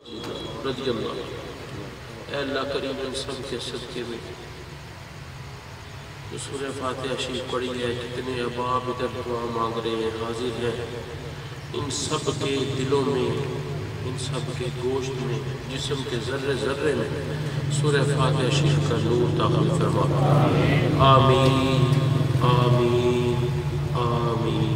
رضی اللہ، اے اللہ کریم ان سب کے صدقے میں جو سورہ فاتحہ شریف پڑھی ہے، جتنے احباب ادھر دعا مانگ رہے ہیں حاضر ہیں، ان سب کے دلوں میں، ان سب کے گوشت میں، جسم کے ذرے ذرے میں سورہ فاتحہ شریف کا نور داخل فرما۔ آمین آمین آمین۔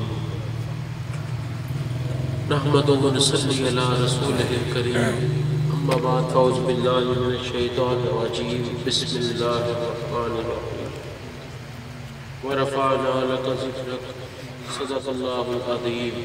نحمدہ و نصلی علی رسولہ الکریم، اما بعد فاعوذ باللہ من الشیطان الرجیم، بسم اللہ الرحمن الرحیم۔ ورفعنا لک ذکرک، صدق اللہ العظیم۔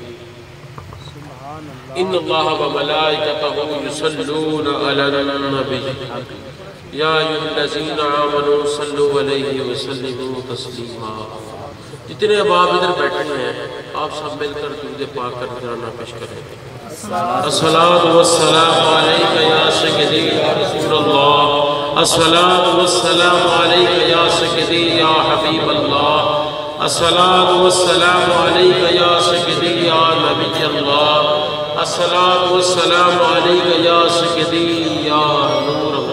ان اللہ وملائکتہ یصلون علی النبی یا ایھا الذین آمنوا صلوا علیہ وسلموا تسلیما۔ جتنے احباب ادھر بیٹھے ہیں آپ سب مل کر درود پاک کا نذرانہ پیش کریں۔ الصلاۃ والسلام علیک یا سیدی یا رسول اللہ، الصلاۃ والسلام علیک یا سیدی یا حبیب اللہ، الصلاۃ والسلام علیک یا سیدی یا نبی اللہ، الصلاۃ والسلام علیک یا سیدی یا نور اللہ۔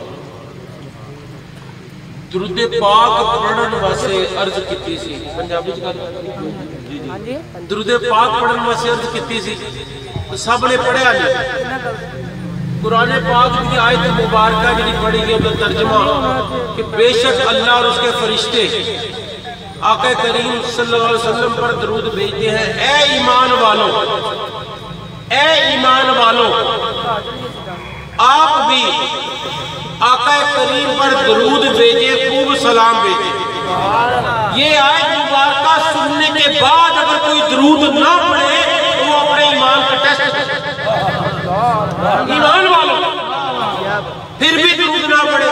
درود پاک پڑھن واسطے عرض کیتی سی، پنجابی چ گل درود پاک پڑھن واسطے عرض کیتی سی، سب نے پڑھیا نہیں۔ قرآن پاک کی آیت مبارکہ جی پڑھی گئی اندر ترجمہ کہ بے شک اللہ اور اس کے فرشتے آقا کریم صلی اللہ علیہ وسلم پر درود بھیجتے ہیں، اے ایمان والو، اے ایمان والو آپ بھی آقا کریم پر درود بھیجے، خوب سلام بھیجے۔ یہ آیت مبارکہ سننے کے بعد اگر کوئی درود نہ پڑھے تو وہ اپنے ایمان کا ٹیسٹ کرے۔ ایمان والوں پھر بھی درود نہ پڑھے۔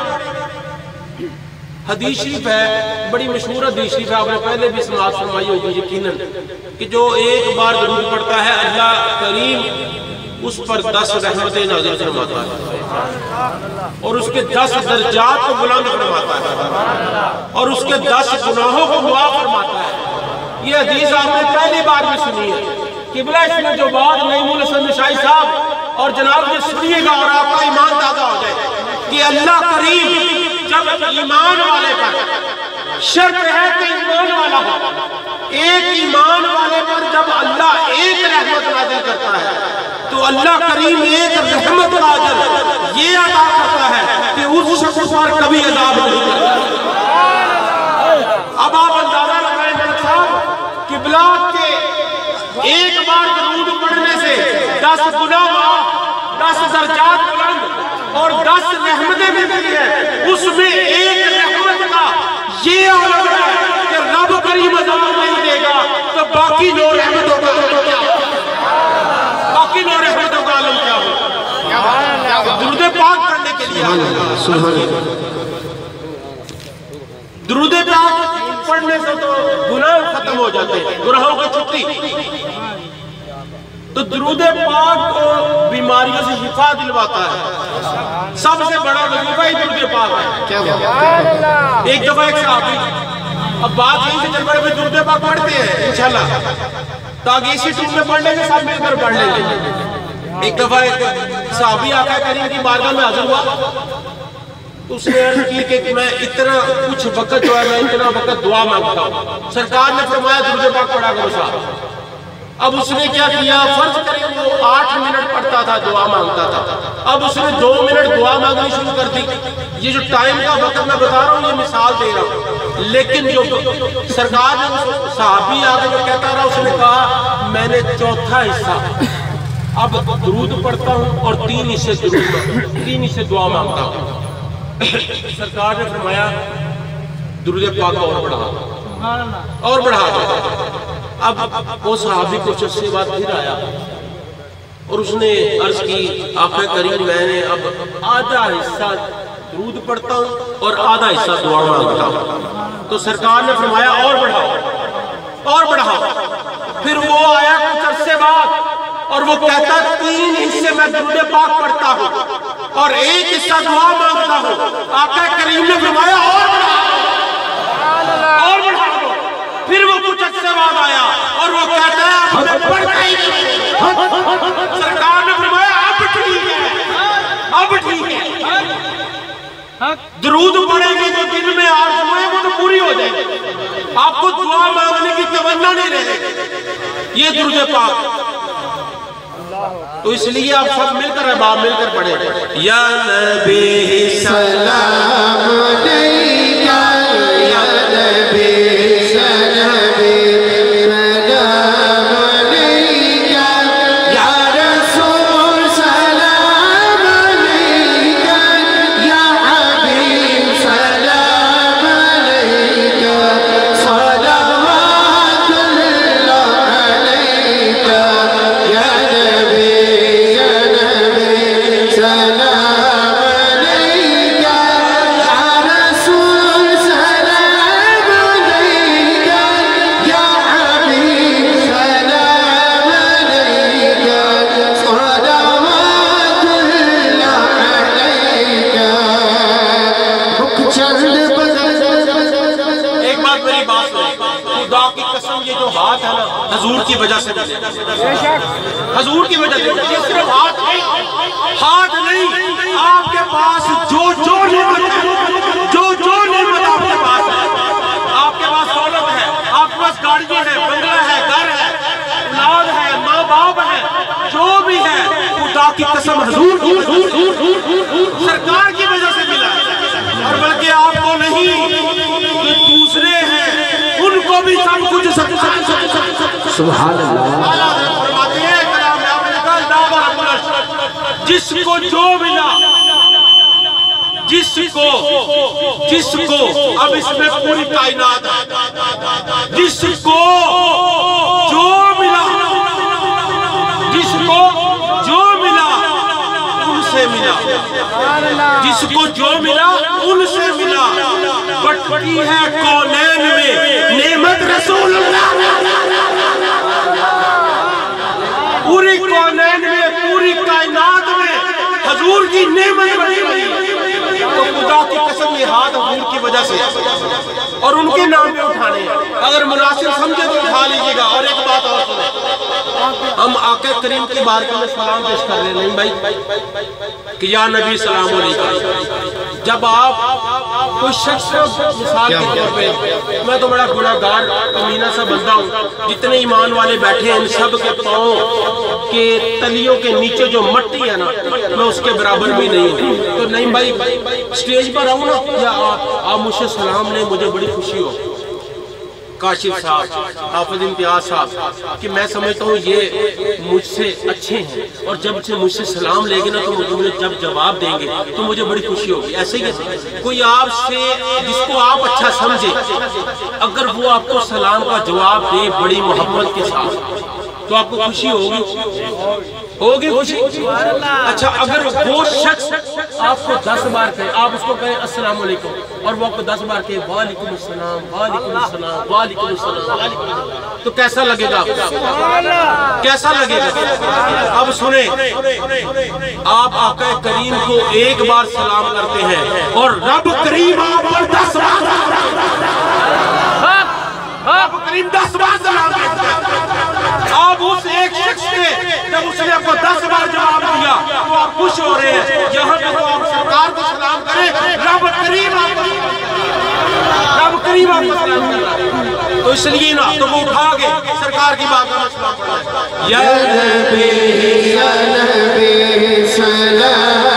حدیث شریف ہے، بڑی مشہور حدیث شریف ہے، آپ نے پہلے بھی سماعت فرمائی ہوگی یقیناً، کہ جو ایک بار درود پڑھتا ہے اللہ کریم اس پر 10 رحمتیں نازل فرماتا ہے اور اس کے 10 درجات کو بلند فرماتا ہے اور اس کے 10 گناہوں کو معاف فرماتا ہے۔ یہ حدیث آپ نے پہلی بار بھی سنی ہے۔ قبلہ اس میں جو بات نعیم الحسن شاہی صاحب اور جناب نے سنیے گا اور آپ کا ایمان تازہ ہو جائے کہ اللہ کریم جب ایمان والے پر، شرط ہے کہ ایمان والا ہو، ایک ایمان والے پر جب اللہ ایک رحمت نازل کرتا ہے تو اللہ کریم ایک رحمت کا اجر یہ عطا کرتا ہے کہ اس شخص پر کبھی عذاب نہیں کرتا۔ اب آپ اندازہ لگائیں ڈاکٹر صاحب، قبلہ کے ایک بار درود پڑھنے سے 10 گناہ معاف، 10 درجات بلند اور 10 رحمتیں ملتی ہیں۔ اس میں ایک رحمت کا یہ عالم ہے کہ رب کریم عذاب نہیں دے گا تو باقی 9 رحمتوں کا عالم کیا ہو۔ درود پاک پڑھنے کے لیے درود پاک پڑھنے سے تو گناہ ختم ہو جاتے ہیں، گناہوں کی چھٹی۔ تو درود پاک کو بیماریوں سے شفا دلواتا ہے، سب سے بڑا وظیفہ ہی درود پاک ہے۔ ایک دفعہ ایک صحابی، اب بات یہیں سے چل پڑے درود پاک پڑھتے ہیں انشاءاللہ تاکہ اسی ٹیم میں پڑھنے کے ساتھ مل کر پڑھ لیں گے۔ ایک دفعہ ایک صحابی آقا کریم کی بارگاہ میں حاضر ہوا، اس نے عرض کی کہ میں اتنا کچھ وقت جو ہے میں اتنا وقت دعا مانگتا ہوں، سرکار نے فرمایا درود پاک پڑھا کرو صاحب۔ اب اس نے کیا کیا، فرض کریں وہ 8 منٹ پڑھتا تھا، دعا مانگتا تھا، اب اس نے 2 منٹ دعا مانگنی شروع کر دی۔ یہ جو ٹائم کا وقت میں بتا رہا ہوں یہ مثال دے رہا ہوں، لیکن جو سرکار نے صحابی آگے جو کہتا رہا اس نے کہا میں نے چوتھا حصہ اب درود پڑھتا ہوں اور 3 حصے دعا مانگتا ہوں۔ سرکار نے فرمایا درود پاک اور بڑھا دو۔ اب وہ صحابی کچھ عرصے بعد پھر آیا اور اس نے عرض کی آقا کریم میں نے اب آدھا حصہ درود پڑھتا ہوں اور آدھا حصہ دعا مانگتا ہوں۔ تو سرکار نے فرمایا اور بڑھاؤ۔ پھر وہ آیا کچھ عرصے بعد اور وہ کہتا 3 حصے میں درود پاک پڑھتا ہوں اور 1 حصہ دعا مانگتا ہوں۔ آقا کریم نے فرمایا اور بڑھا دو۔ پھر وہ کچھ عرصے بعد آیا اور وہ کہتا ہے اب میں پڑھتا ہی نہیں۔ سرکار نے فرمایا اب ٹھیک درود پڑھیں گے تو دل میں آرزو ہے وہ تو پوری ہو جائے گی. آپ کو دعا مانگنے کی تمنا نہیں رہے گی. یہ درود پاک. تو اس لیے آپ سب مل کر احباب مل کر پڑھیں. یا نبی سلام علیکہ یا نبی حضور کی وجہ سے حضور کی وجہ سے یہ صرف ہاتھ نہیں آپ کے پاس جو نعمت آپ کے پاس ہے. آپ کے پاس دولت ہے, آپ کے پاس گاڑیاں ہیں, بنگلہ ہے, گھر ہے, اولاد ہے, ماں باپ ہے, جو بھی ہے خدا کی قسم حضور سرکار کی وجہ سے ملا ہے. اور بلکہ آپ کو نہیں جو دوسرے ہیں ان کو بھی سب کچھ سبحان اللہ فرماتے ہیں کلام میں آپ نے کہا جس کو جو ملا, جس کو اب اس میں پوری کائنات ہے, جس کو جو ملا, جس کو جو ملا ان سے ملا, جس کو جو ملا ان سے ملا. بٹتی ہے کونین میں نعمت رسول اللہ, پوری کونین میں پوری کائنات میں حضور کی نعمت بڑی ہوئی. تو خدا کی قسم یہ ہاتھ حضور کی وجہ سے اور ان کے نام پہ اٹھانے ہیں. اگر مناسب سمجھے تو اٹھا لیجئے گا. اور ایک بات اور سنیں, ہم آقا کریم کی بارگاہ میں سلام پیش کر رہے ہیں بھائی کہ یا نبی سلام علیکم. جب آپ کوئی شخص مثال کے طور پہ, میں تو بڑا گناہگار کمینہ سا بندہ ہوں, جتنے ایمان والے بیٹھے ہیں ان سب کے پاؤں کے تلیوں کے نیچے جو مٹی ہے نا میں اس کے برابر بھی نہیں ہوں. تو نہیں بھائی سٹیج پر آؤں نا یا آپ مجھ سے سلام لیں, مجھے بڑی خوشی ہو. کاشف صاحب, حافظ امتیاز صاحب, کہ میں سمجھتا ہوں یہ مجھ سے اچھے ہیں اور جب سے مجھ سے سلام لے گے نا تو مجھے جب جواب دیں گے تو مجھے بڑی خوشی ہوگی. ایسے ہی کوئی آپ سے جس کو آپ اچھا سمجھے اگر وہ آپ کو سلام کا جواب دے بڑی محبت کے ساتھ تو آپ کو خوشی ہوگی خوشی. اچھا اگر وہ شخص آپ کو 10 بار کہے, آپ اس کو کہیں السلام علیکم اور وہ آپ کو 10 بار کہے وعلیکم السلام وعلیکم السلام وعلیکم السلام, تو کیسا لگے گا آپ کو؟ کیسا لگے گا؟ اب سنیں, آپ آقا کریم کو ایک بار سلام کرتے ہیں اور رب کریم آپ پر 10 بار, رب کریم 10 بار سلام کرتے ہیں. آپ اس ایک شخص کے جب اس نے آپ کو 10 بار جواب دیا تو آپ خوش ہو رہے ہیں. یہاں پہ تو آپ سرکار کو سلام کریں, رب کریم آپ کو سلام کر رہا ہے. تو اس لیے نا تو وہ اٹھا کے سرکار کی بات میں سلام پڑھا ہے. یا نبی سلام